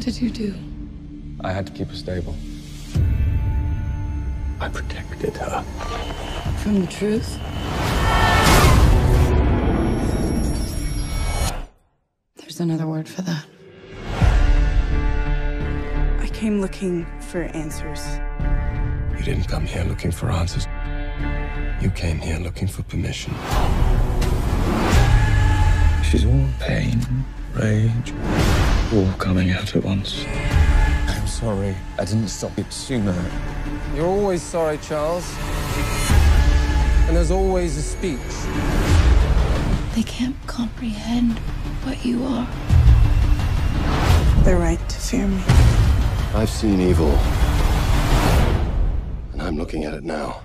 did you do? I had to keep her stable. I protected her. From the truth? There's another word for that. I came looking for answers. You didn't come here looking for answers. You came here looking for permission. She's all pain, rage, all coming out at once. I'm sorry. I didn't stop it sooner. You're always sorry, Charles. And there's always a speech. They can't comprehend what you are. They're right to fear me. I've seen evil. And I'm looking at it now.